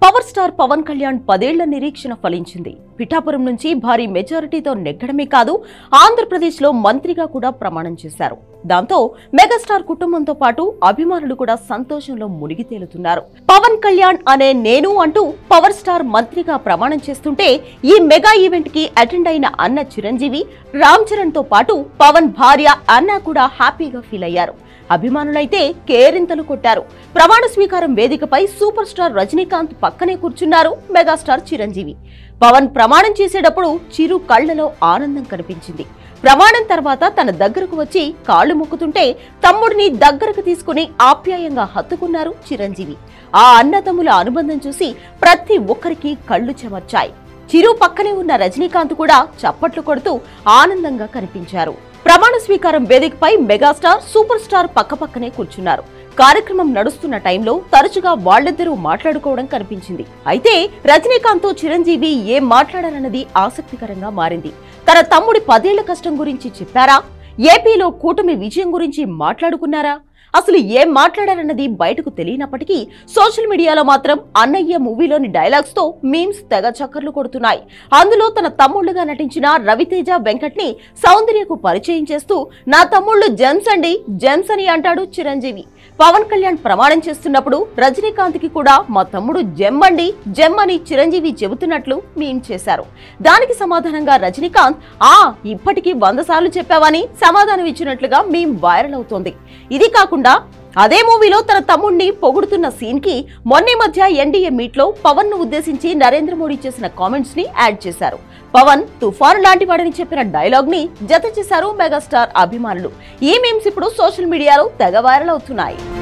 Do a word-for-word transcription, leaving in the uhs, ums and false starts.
Power star Pawan Kalyan పదేళ్ల నిరీక్షణ ఫలించింది. పిఠాపురం నుంచి భారీ మెజారిటీతో నెగ్గడమే కాదు, ఆంధ్రప్రదేశ్ లో మంత్రిగా కూడా ప్రమాణం చేశారు. దాంతో మెగాస్టార్ కుటుంబంతో పాటు అభిమానులు కూడా సంతోషంలో మునిగి తేలుతున్నారు. పవన్ కళ్యాణ్ అనే నేను అంటూ పవర్ స్టార్ మంత్రిగా ప్రమాణం చేస్తుంటే ఈ మెగా ఈవెంట్ కి అటెండ్ అయిన అన్న చిరంజీవి, రామ్ చరణ్ తో పాటు పవన్ భార్య అన్న కూడా హ్యాపీగా ఫీల్ అయ్యారు. అభిమానులైతే కేరింతలు కొట్టారు. ప్రమాణ స్వీకారం వేదికపై సూపర్ స్టార్ రజనీకాంత్ పక్కనే కూర్చున్నారు మెగాస్టార్ చిరంజీవి. పవన్ ప్రమాణం చేసేటప్పుడు చిరు కళ్లలో ఆనందం కనిపించింది. ప్రమాణం తర్వాత తన దగ్గరకు వచ్చి కాళ్లు మొక్కుతుంటే తమ్ముడిని దగ్గరకు తీసుకుని ఆప్యాయంగా హత్తుకున్నారు చిరంజీవి. ఆ అన్నతమ్ముల అనుబంధం చూసి ప్రతి ఒక్కరికి కళ్లు చెమర్చాయి. చిరు పక్కనే ఉన్న రజనీకాంత్ కూడా చప్పట్లు కొడుతూ ఆనందంగా కనిపించారు. ప్రమాణ స్వీకారం వేదికపై మెగాస్టార్, సూపర్ స్టార్ పక్కపక్కనే కూర్చున్నారు. కార్యక్రమం నడుస్తున్న టైంలో తరచుగా వాళ్ళిద్దరూ మాట్లాడుకోవడం కనిపించింది. అయితే రజనీకాంత్ తో చిరంజీవి ఏం మాట్లాడారన్నది ఆసక్తికరంగా మారింది. తన తమ్ముడి పదేళ్ల కష్టం గురించి చెప్పారా? ఏపీలో కూటమి విజయం గురించి మాట్లాడుకున్నారా? అసలు ఏం మాట్లాడారన్నది బయటకు తెలియనప్పటికీ సోషల్ మీడియాలో మాత్రం అన్నయ్య మూవీలోని డైలాగ్స్ తో మీమ్స్ తెగ చక్కర్లు కొడుతున్నాయి. అందులో తన తమ్ముళ్లుగా నటించిన రవితేజ, వెంకట్ ని సౌందర్యకు పరిచయం చేస్తూ నా తమ్ముళ్లు జెమ్స్ అండి, జెమ్స్ అని అంటాడు చిరంజీవి. పవన్ కళ్యాణ్ ప్రమాణం చేస్తున్నప్పుడు రజనీకాంత్ కి కూడా మా తమ్ముడు జెమ్ అండి, జెమ్ అని చిరంజీవి చెబుతున్నట్లు మీమ్ చేశారు. దానికి సమాధానంగా రజనీకాంత్ ఆ ఇప్పటికీ వంద సార్లు చెప్పావని సమాధానం ఇచ్చినట్లుగా మీమ్ వైరల్ అవుతోంది. ఇది కాకుండా అదే మూవీలో తన తమ్ముడిని పొగుడుతున్న సీన్ కి మొన్న మధ్య ఎన్డీఏ మీట్ లో పవన్ ను ఉద్దేశించి నరేంద్ర మోడీ చేసిన కామెంట్స్ ని యాడ్ చేశారు. పవన్ తుఫాను లాంటి వాడని చెప్పిన డైలాగ్ ని జత చేశారు మెగాస్టార్ అభిమానులు. ఈ మీమ్స్ ఇప్పుడు సోషల్ మీడియాలో తెగ వైరల్ అవుతున్నాయి.